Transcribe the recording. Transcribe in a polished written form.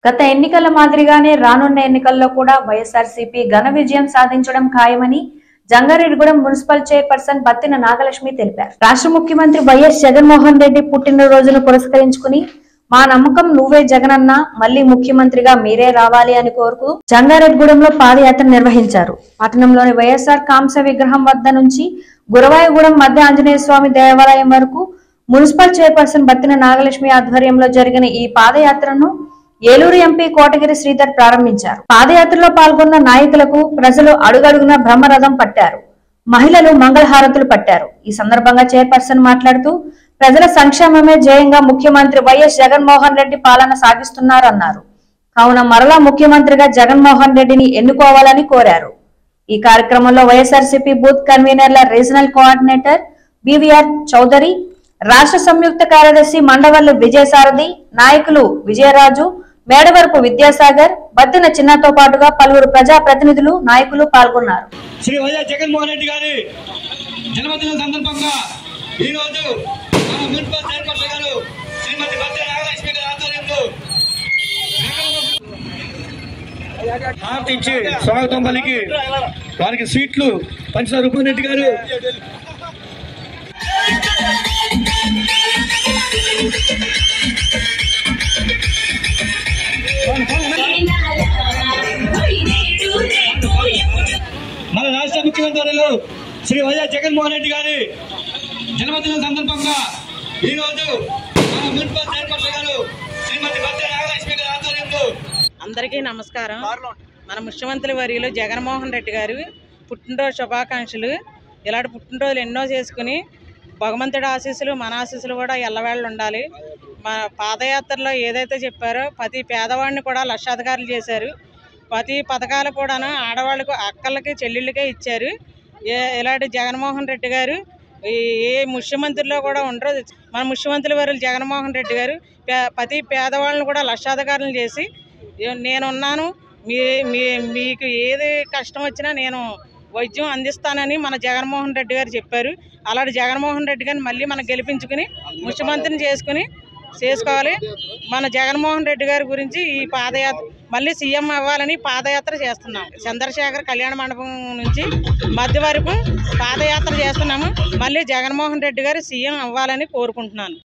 గత ఎన్నికల మాదిరిగానే రానున్న ఎన్నికల్లో కూడా వైఎస్ఆర్సీపీ ఘన విజయం సాధించడం ఖాయమని జంగారెడ్డిగూడెం మున్సిపల్ చైర్పర్సన్ బత్తిన నాగలక్ష్మి తెలిపారు. రాష్ట్ర ముఖ్యమంత్రి వైఎస్ జగన్మోహన్ రెడ్డి పుట్టినరోజును పురస్కరించుకుని మా నమ్మకం నువ్వే జగనన్న, మళ్లీ ముఖ్యమంత్రిగా మీరే రావాలి అని కోరుతూ జంగారెడ్డిగూడెంలో పాదయాత్ర నిర్వహించారు. పట్టణంలోని వైఎస్ఆర్ కాంస విగ్రహం వద్ద నుంచి గురవాయగూడెం మధ్య ఆంజనేయ స్వామి దేవాలయం వరకు మున్సిపల్ చైర్పర్సన్ బత్తిన నాగలక్ష్మి ఆధ్వర్యంలో జరిగిన ఈ పాదయాత్రను ఏలూరు ఎంపీ కోటగిరి శ్రీధర్ ప్రారంభించారు. పాదయాత్రలో పాల్గొన్న నాయకులకు ప్రజలు అడుగడుగున బ్రహ్మరథం పట్టారు. మహిళలు మంగళహారతులు పట్టారు. ఈ సందర్భంగా చైర్పర్సన్ మాట్లాడుతూ ప్రజల సంక్షేమమే ధ్యేయంగా ముఖ్యమంత్రి వైఎస్ జగన్మోహన్ రెడ్డి పాలన సాగిస్తున్నారన్నారు. కావున మరలా ముఖ్యమంత్రిగా జగన్మోహన్ రెడ్డిని ఎన్నుకోవాలని కోరారు. ఈ కార్యక్రమంలో వైఎస్ఆర్సీపీ బూత్ కన్వీనర్ల రీజనల్ కోఆర్డినేటర్ బివిఆర్ చౌదరి, రాష్ట్ర సంయుక్త కార్యదర్శి మండవల్లి విజయసారథి, నాయకులు విజయరాజు, మేడవరపు విద్యాసాగర్, బత్తిన చిన్నతో పాటుగా పలువురు ప్రజా ప్రతినిధులు, నాయకులు పాల్గొన్నారు. శ్రీ వైఎస్ జగన్మోహన్ రెడ్డి గారి జన్మదిన సందర్భంగా ఈ రోజు మన మున్సిపల్ చైర్పర్సన్ గారు శ్రీమతి బత్తిన నాగలక్ష్మి గారి ఆధ్వర్యంలో హారతి ఇచ్చి స్వాగతం పలికి వారికి స్వీట్లు పంచిన రూపన్ రెడ్డి గారు మన రాష్ట్ర ముఖ్యమంత్రులు శ్రీ వైఎస్ జగన్మోహన్ రెడ్డి గారి జన్మదిన సందర్భంగా ఈ రోజు మన మున్సిపల్ చైర్పర్సన్ గారు శ్రీమతి బత్తిన నాగలక్ష్మి గారి ఆధ్వర్యంలో అందరికీ నమస్కారం. మన ముఖ్యమంత్రి వర్యులు జగన్మోహన్ రెడ్డి గారు పుట్టినరోజు శుభాకాంక్షలు. ఇలాంటి పుట్టినరోజులు ఎన్నో చేసుకుని భగవంతుడి ఆశీస్సులు, మన ఆశీస్సులు కూడా ఎల్లవేళ ఉండాలి. మా పాదయాత్రలో ఏదైతే చెప్పారో ప్రతి పేదవాడిని కూడా లక్షాధికారులు చేశారు. ప్రతి పథకాలు కూడాను ఆడవాళ్ళకు, అక్కలకి, చెల్లెళ్ళకే ఇచ్చారు. ఇలాంటి జగన్మోహన్ రెడ్డి గారు ఏ ముఖ్యమంత్రిలో కూడా ఉండరు. మన ముఖ్యమంత్రి వర్యులు జగన్మోహన్ రెడ్డి గారు ప్రతి పేదవాళ్ళని కూడా లక్షాధికారులు చేసి నేనున్నాను, మీకు ఏది కష్టం వచ్చినా నేను వైద్యం అందిస్తానని మన జగన్మోహన్ రెడ్డి గారు చెప్పారు. అలాంటి జగన్మోహన్ రెడ్డి గారిని మళ్ళీ మనం గెలిపించుకుని ముఖ్యమంత్రిని చేసుకోవాలి. మన జగన్మోహన్ రెడ్డి గారి గురించి ఈ పాదయాత్ర మళ్ళీ సీఎం అవ్వాలని పాదయాత్ర చేస్తున్నాం. చంద్రశేఖర్ కళ్యాణ మండపం నుంచి మధ్య వరకు పాదయాత్ర చేస్తున్నాము. మళ్ళీ జగన్మోహన్ రెడ్డి గారు సీఎం అవ్వాలని కోరుకుంటున్నాను.